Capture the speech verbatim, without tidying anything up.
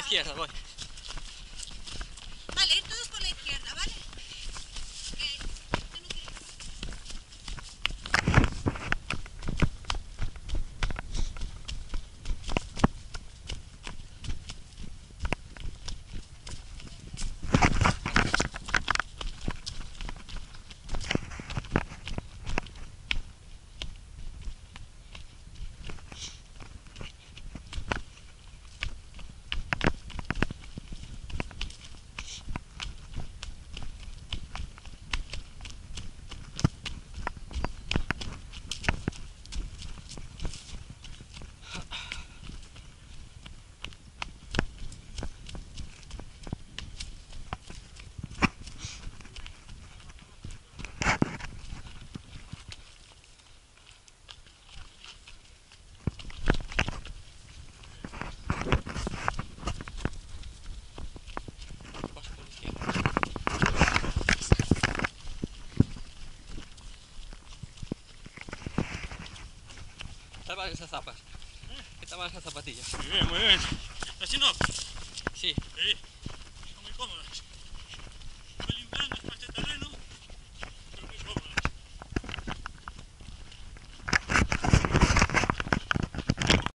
izquierda, voy. Vale, ir todos por la izquierda, ¿vale? Eh, tengo que ir abajo. ¿Qué tal van esas zapas? ¿Qué tal van esas zapatillas? Muy bien, muy bien. ¿Estás haciendo? Sí. Sí.